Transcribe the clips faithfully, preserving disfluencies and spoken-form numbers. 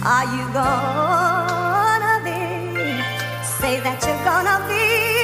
Are you gonna be? Say that you're gonna be.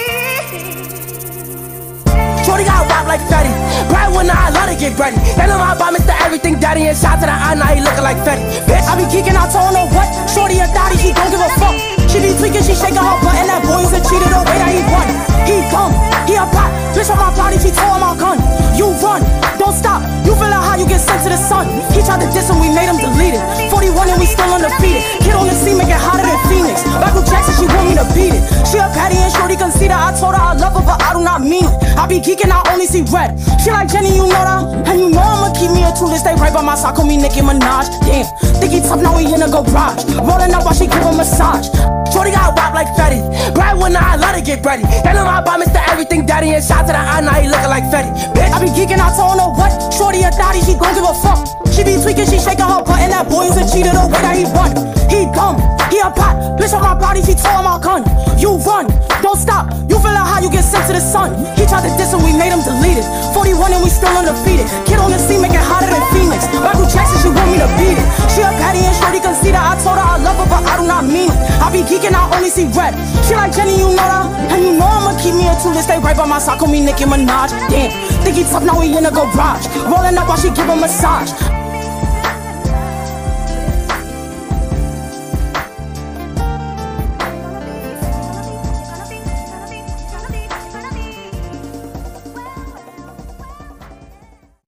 Shorty got wop like Fetty. Right when I love to get ready. They know my bomb, Mister Everything Daddy. And shot to the eye, now he looking like Fetty. Bitch, I be geeking out, telling her what. Shorty a thotty, he don't give a fuck. She be tweaking, she shaking her butt. And that boy is a cheater, the way that he run. He dumb, he a pot. Bitch on my body, she tore my gun. You run, don't stop. You feel like how you get sent to the sun. He tried to diss him, we made him delete it. forty-one and we still undefeated. Kid on the scene, make it hotter than Phoenix. Michael Jackson, she want me to beat it. She a patty and Shorty conceited. I told her I love her, but I do not mean it. I be geeking, I only see red. She like Jenny, you know that? And you know I'ma keep me a tool to stay right by my side. Call me Nicki Minaj. Damn, think he tough, now he in the garage. Rolling up while she give a massage. Shorty got wop like Fetty. Right when I love to get ready. They know my bomb, Mister Everything Daddy. And shot to the eye, now he looking like Fetty. Bitch, I be geeking out, telling her what. Shorty a thotty, she gon' give a fuck. She be tweaking, she shaking her butt. And that boy is a cheater, the way that he run. He dumb, he a pot. Bitch on my body, she tore my gun. You run, don't stop. You feel like how you get sent to the sun. He tried to diss him, we made him delete it. forty-one and we still undefeated. Kid on the scene, make it hotter than Phoenix. Michael Jackson, she want me to beat it. She a patty and Shorty conceited. I told her I love her, but I do not mean it. I be geeking, I only see red. She like Jenny, you know that? And you know I'ma keep me a tool to stay right by my side. Call me Nicki Minaj. Damn, think he tough, now he in the garage. Rolling up while she give a massage.